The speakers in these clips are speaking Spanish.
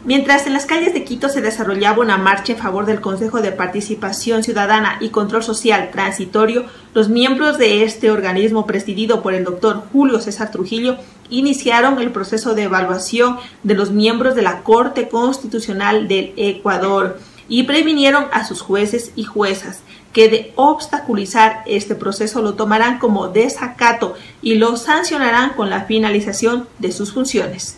Mientras en las calles de Quito se desarrollaba una marcha en favor del Consejo de Participación Ciudadana y Control Social transitorio, los miembros de este organismo presidido por el doctor Julio César Trujillo iniciaron el proceso de evaluación de los miembros de la Corte Constitucional del Ecuador y previnieron a sus jueces y juezas que de obstaculizar este proceso lo tomarán como desacato y lo sancionarán con la finalización de sus funciones.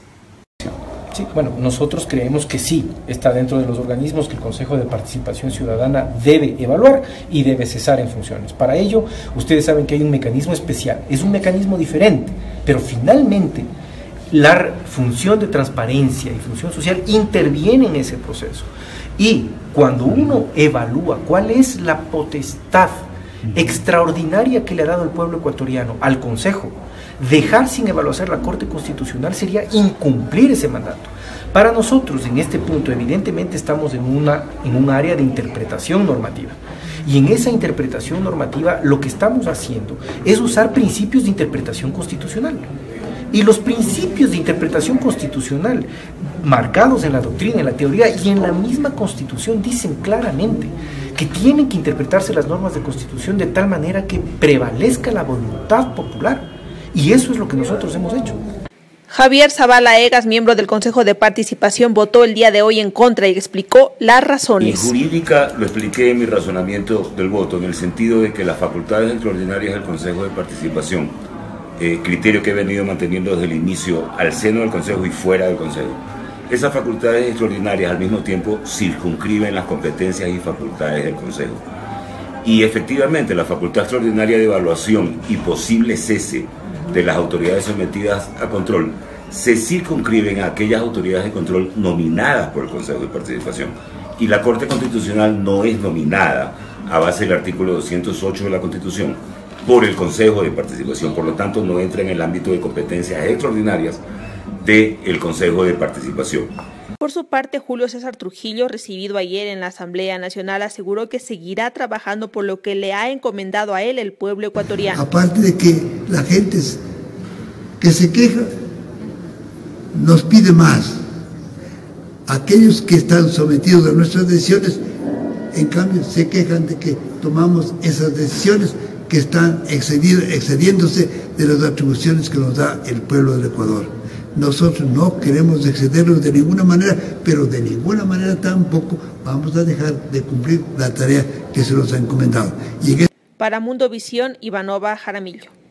Sí, bueno, nosotros creemos que sí, está dentro de los organismos que el Consejo de Participación Ciudadana debe evaluar y debe cesar en funciones. Para ello, ustedes saben que hay un mecanismo especial, es un mecanismo diferente, pero finalmente la función de transparencia y función social interviene en ese proceso. Y cuando uno evalúa cuál es la potestad extraordinaria que le ha dado el pueblo ecuatoriano al Consejo, dejar sin evaluar la Corte Constitucional sería incumplir ese mandato. Para nosotros, en este punto, evidentemente estamos en un área de interpretación normativa. Y en esa interpretación normativa lo que estamos haciendo es usar principios de interpretación constitucional. Y los principios de interpretación constitucional, marcados en la doctrina, en la teoría y en la misma Constitución, dicen claramente que tienen que interpretarse las normas de Constitución de tal manera que prevalezca la voluntad popular. Y eso es lo que nosotros hemos hecho. Javier Zavala Egas, miembro del Consejo de Participación, votó el día de hoy en contra y explicó las razones. En jurídica lo expliqué en mi razonamiento del voto, en el sentido de que las facultades extraordinarias del Consejo de Participación, criterio que he venido manteniendo desde el inicio al seno del Consejo y fuera del Consejo, esas facultades extraordinarias al mismo tiempo circunscriben las competencias y facultades del Consejo. Y efectivamente la facultad extraordinaria de evaluación y posible cese de las autoridades sometidas a control se circunscriben a aquellas autoridades de control nominadas por el Consejo de Participación. Y la Corte Constitucional no es nominada a base del artículo 208 de la Constitución por el Consejo de Participación, por lo tanto no entra en el ámbito de competencias extraordinarias del Consejo de Participación. Por su parte, Julio César Trujillo, recibido ayer en la Asamblea Nacional, aseguró que seguirá trabajando por lo que le ha encomendado a él el pueblo ecuatoriano. Aparte de que la gente que se queja nos pide más. Aquellos que están sometidos a nuestras decisiones, en cambio, se quejan de que tomamos esas decisiones que están excediéndose de las atribuciones que nos da el pueblo del Ecuador. Nosotros no queremos excedernos de ninguna manera, pero de ninguna manera tampoco vamos a dejar de cumplir la tarea que se nos ha encomendado. Para Mundo Visión, Ivanova Jaramillo.